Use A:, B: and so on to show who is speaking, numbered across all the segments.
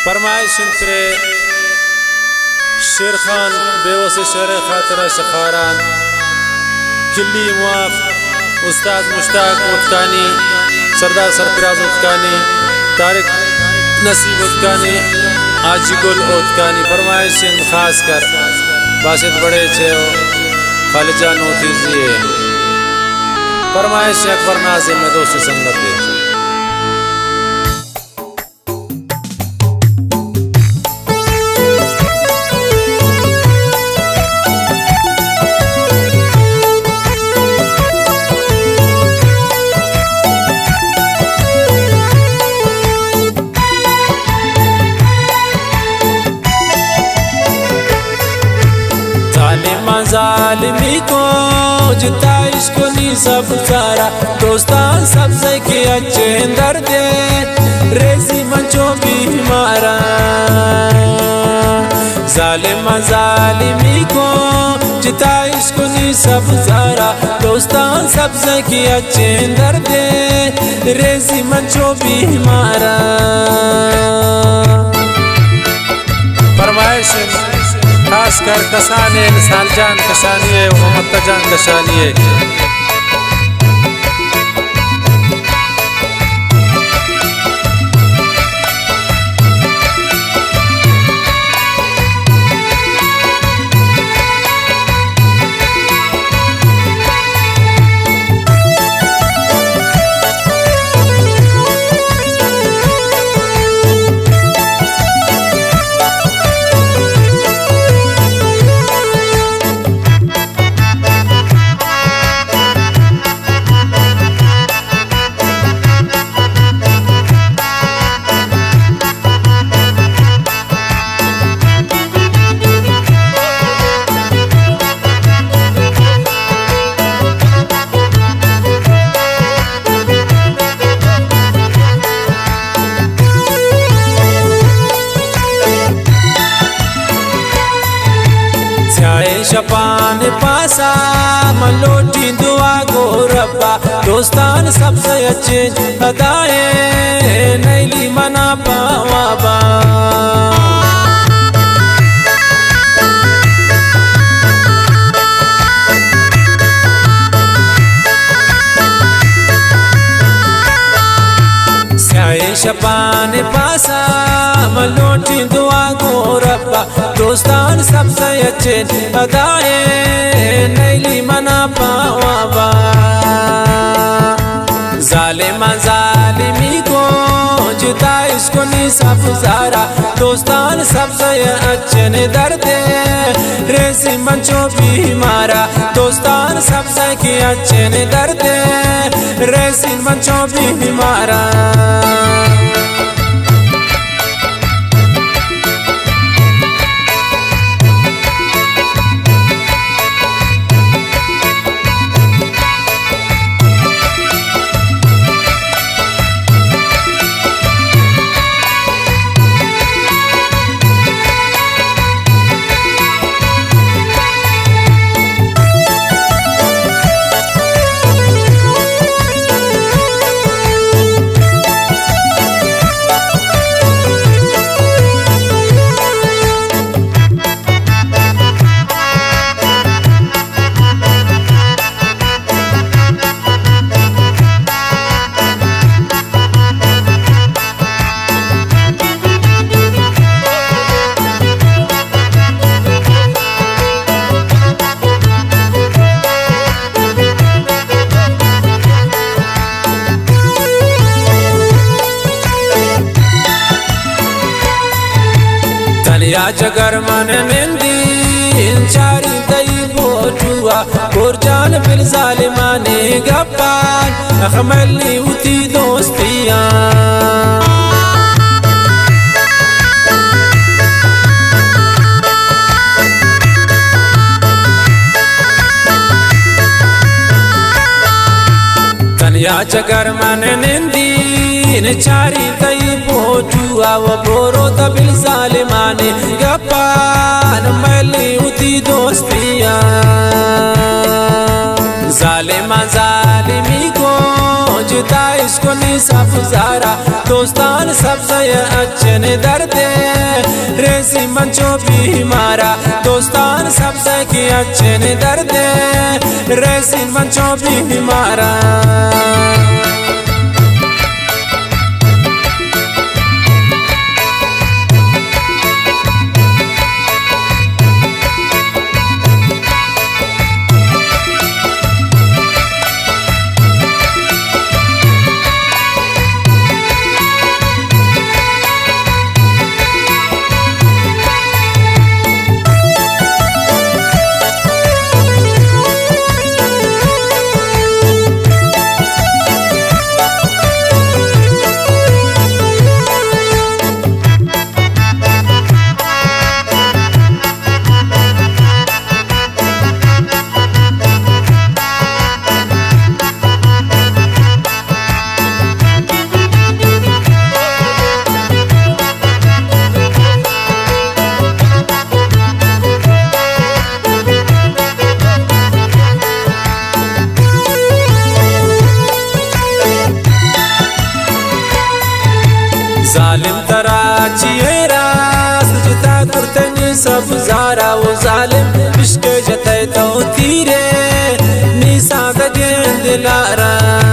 A: फरमाइश शेर खान बेवस शेर खातिर शखारान किल्ली मुआफ उस्ताद मुश्ताक उत्कानी सरदार सरफराज उत्कानी तारिक नसीब उत्कानी आजिगुल उत्कानी फरमाइश खास कर बासित बड़े छे खालिजा नोतीजिए फरमाइश अकबर नाजिम में दोस्त संगत है।
B: जालिमी को जिता इसको नी सब सारा दोस्तान सबसे के अच्छे दर्द रेजी मंचो भी मारा जालिमी को जिता इसको नी सब सारा दोस्तान सबसे के अच्छे दर्द रेजी मंचो भी मारा।
A: फरमाइश खास कर कसाने सालजान कशानिए मोहम्मद जान कशानिए
B: शपान पासा मलोटी दुआ गो रब्बा दोस्तान सबसे अच्छे अदाए नैली मना पावा शपान पासा मलोटी दुआ गो रब्बा दोस्तान सबसे अच्छे अदाए नैली मना पावा जालिमी को जिता इसको नी सब सारा दोस्तान सबसे अच्छे ने दर्द रेसी मंचो भी मारा दोस्तान सबसे के अच्छे ने दर्द रेसी मंचो भी मारा। जगर मन निंदी चारी दई बोटुआ गोरजान फिर जालिमाने गप्पान अखमली उती दोस्तियां तनिया जगर मन निंदी चारी दई बोटुआ व बोरो तबिल जालिमाने गप्पान मली उती दोस्तियां जालिमी को जिता इसको नहीं सब सारा दोस्तान सबसे अच्छे ने दर्दे रेसी मंचो भी मारा दोस्तान सबसे की अच्छे ने दर्दे रेसी मंचो भी मारा जालिम तरा चिएरा सजता कुर्तनी सब जारा वो जालिम इश्क जते तो तीरे निसा दगें दिलारा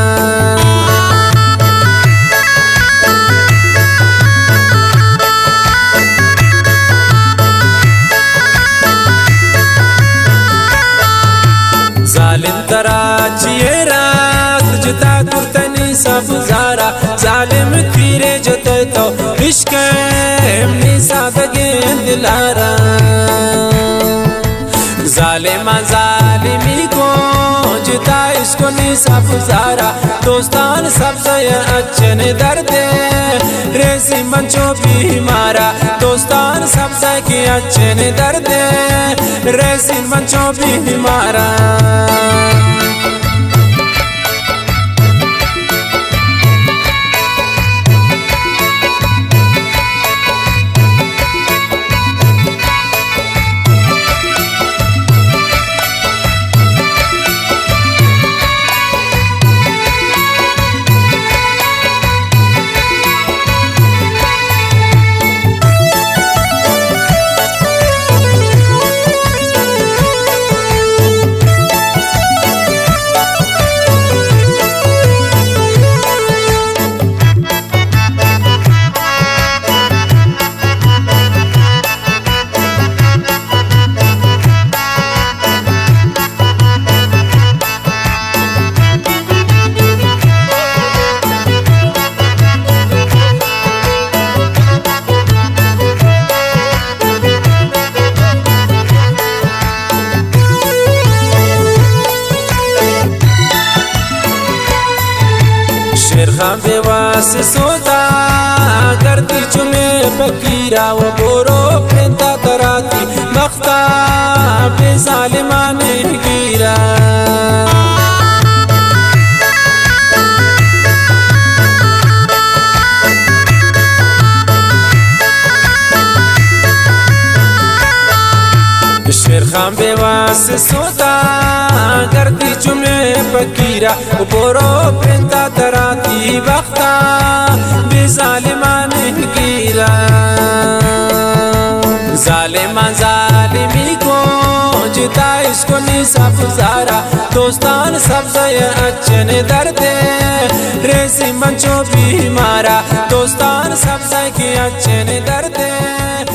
B: जालिम तरा चिएरा सजता कुर्तनी सब जारा जालिम तीरे जते तो इश्क निसा दगें दिलारा जालिमा जालिमी को जिता इसको नहीं सब सारा दोस्तान सबसे अच्छे ने दर्दे रेसी मंचो भी मारा दोस्तान सबसे की अच्छे ने दर्दे रेसी मंचो भी मारा बेवास सोता करती चुमे फकीरा वो बोरो पेंता तराती मख्ता बेजालिमा ने गिरा शेर खान बेवास सोता करती चुमे फकीरा वो बोरो पेंता तराती वक्ता बेजालिमा ने गिरा जालिमा जालिमी को जिता इसको नहीं सब सारा दोस्तान सबसे अच्छे ने दर्दे रेसी मंचो भी मारा दोस्तान सबसे की अच्छे ने दर्दे